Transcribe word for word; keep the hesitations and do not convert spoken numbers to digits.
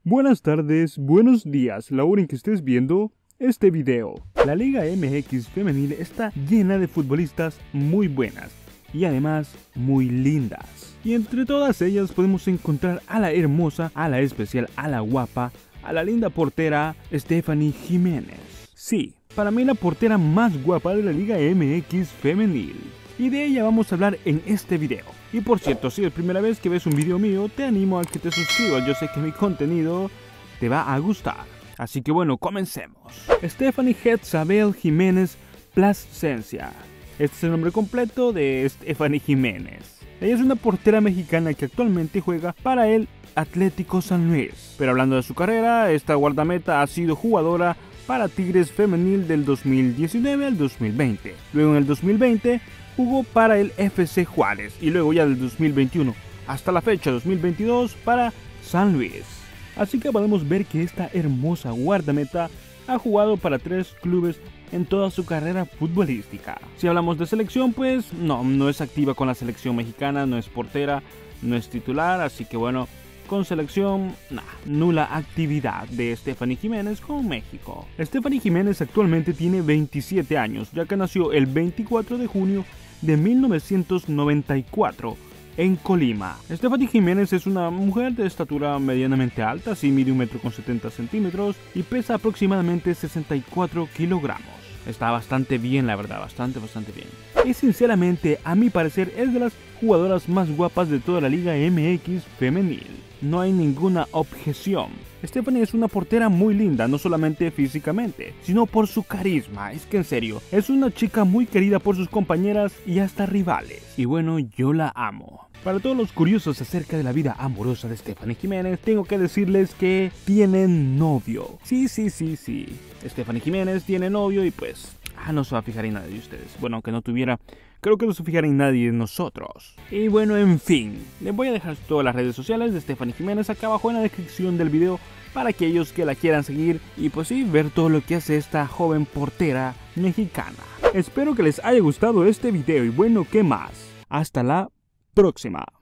Buenas tardes, buenos días, la hora en que estés viendo este video. La Liga M X Femenil está llena de futbolistas muy buenas y además muy lindas. Y entre todas ellas podemos encontrar a la hermosa, a la especial, a la guapa, a la linda portera Stephanie Jiménez. Sí, para mí la portera más guapa de la Liga M X Femenil. Y de ella vamos a hablar en este video. Y por cierto, si es primera vez que ves un video mío, te animo a que te suscribas. Yo sé que mi contenido te va a gustar. Así que bueno, comencemos. Stephanie Jezabel Jiménez Plasencia. Este es el nombre completo de Stephanie Jiménez. Ella es una portera mexicana que actualmente juega para el Atlético San Luis. Pero hablando de su carrera, esta guardameta ha sido jugadora para Tigres Femenil del dos mil diecinueve al dos mil veinte. Luego en el dos mil veinte jugó para el F C Juárez y luego ya del dos mil veintiuno hasta la fecha dos mil veintidós para San Luis. Así que podemos ver que esta hermosa guardameta ha jugado para tres clubes en toda su carrera futbolística. Si hablamos de selección, pues no, no es activa con la selección mexicana, no es portera, no es titular, así que bueno, con selección, nah, nula actividad de Stephanie Jiménez con México. Stephanie Jiménez actualmente tiene veintisiete años, ya que nació el veinticuatro de junio de mil novecientos noventa y cuatro en Colima. Stephanie Jiménez es una mujer de estatura medianamente alta, así mide un metro con setenta centímetros y pesa aproximadamente sesenta y cuatro kilogramos. Está bastante bien, la verdad, bastante, bastante bien. Y sinceramente, a mi parecer, es de las jugadoras más guapas de toda la Liga M X Femenil. No hay ninguna objeción. Stephanie es una portera muy linda, no solamente físicamente, sino por su carisma. Es que en serio, es una chica muy querida por sus compañeras y hasta rivales. Y bueno, yo la amo. Para todos los curiosos acerca de la vida amorosa de Stephanie Jiménez, tengo que decirles que tienen novio. Sí, sí, sí, sí. Stephanie Jiménez tiene novio y pues, ah, no se va a fijar en nadie de ustedes. Bueno, aunque no tuviera, creo que no se fijará en nadie de nosotros. Y bueno, en fin, les voy a dejar todas las redes sociales de Stephanie Jiménez acá abajo en la descripción del video para aquellos que la quieran seguir y pues sí, ver todo lo que hace esta joven portera mexicana. Espero que les haya gustado este video y bueno, ¿qué más? Hasta la próxima.